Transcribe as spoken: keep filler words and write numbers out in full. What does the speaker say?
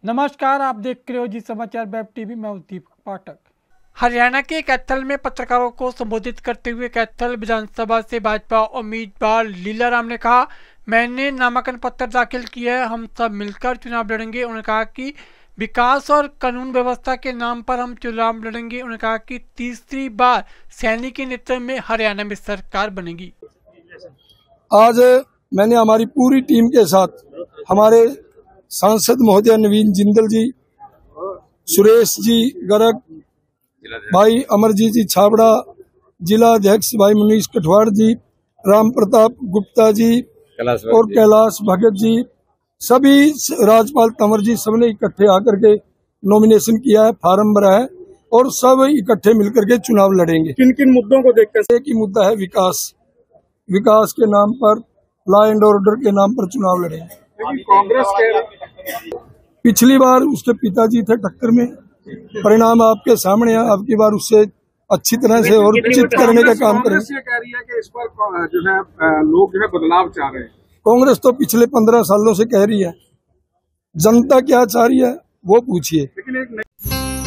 नमस्कार, आप देख रहे हो जी समाचार वेब टीवी। मैं दीपक पाठक। हरियाणा के कैथल में पत्रकारों को संबोधित करते हुए कैथल विधानसभा से भाजपा उम्मीदवार लीलाराम ने कहा, मैंने नामांकन पत्र दाखिल किया है, हम सब मिलकर चुनाव लड़ेंगे। उन्होंने कहा कि विकास और कानून व्यवस्था के नाम पर हम चुनाव लड़ेंगे। उन्होंने कहा कि तीसरी बार सैनी के नेतृत्व में हरियाणा में सरकार बनेगी। आज मैंने हमारी पूरी टीम के साथ हमारे सांसद महोदय नवीन जिंदल जी, सुरेश जी गर्ग, भाई अमरजीत जी छाबड़ा, जिला अध्यक्ष भाई मनीष कठवाड़ जी, राम प्रताप गुप्ता जी और कैलाश भगत जी, सभी राजपाल तंवर जी, सबने इकट्ठे आकर के नॉमिनेशन किया है, फार्म भरा है और सब इकट्ठे मिलकर के चुनाव लड़ेंगे। किन किन मुद्दों को देखकर? एक ही मुद्दा है विकास। विकास के नाम पर, लॉ एंड ऑर्डर के नाम पर चुनाव लड़ेंगे। कांग्रेस के पिछली बार उसके पिताजी थे टक्कर में, परिणाम आपके सामने है। आपकी बार उससे अच्छी तरह से और चित करने का काम करें। ये कह रही है कि इस पर जो है लोग जो है बदलाव चाह रहे हैं। कांग्रेस तो पिछले पंद्रह सालों से कह रही है, जनता क्या चाह रही है वो पूछिए। लेकिन एक